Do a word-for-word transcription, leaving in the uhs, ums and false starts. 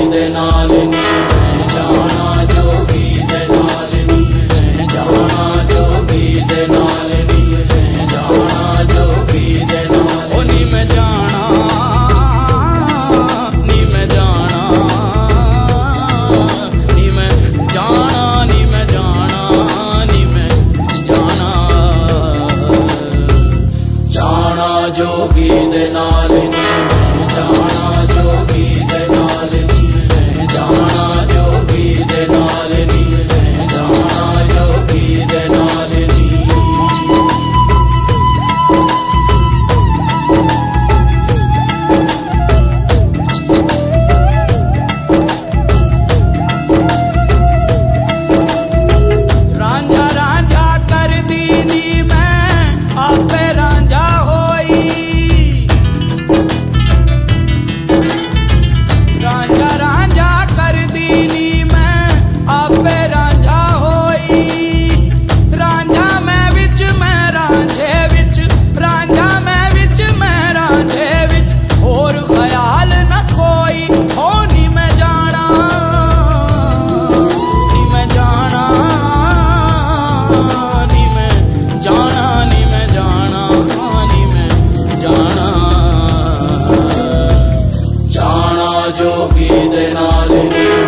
दे नाल नी मैं जाना जोगी दे नाल नी मैं जाना जोगी दे नाल नी मैं जाना जोगी दे नाल ओ नी मैं जाना नी मैं जाना नी मैं जाना नी मैं जाना नी मैं जाना जाना जोगी दे नाल नी मैं जाना जोगी दे नाल नी मैं जाना जोगी दे नाल नी मैं जाना जोगी दे नाल नी रांझा रांझा कर दीनी मैं आपे रांझा होई रांझा रांझा कर दीनी मैं आपे रांझा होई रांझा मैं विच मैं रांझे विच रांझा मैं विच मैं रांझे विच और ख्याल न कोई हो नी मैं जाना नी मैं जाना नी मैं जाना नी मैं जाना नी मैं जाना जाना जोगी दे नाल नी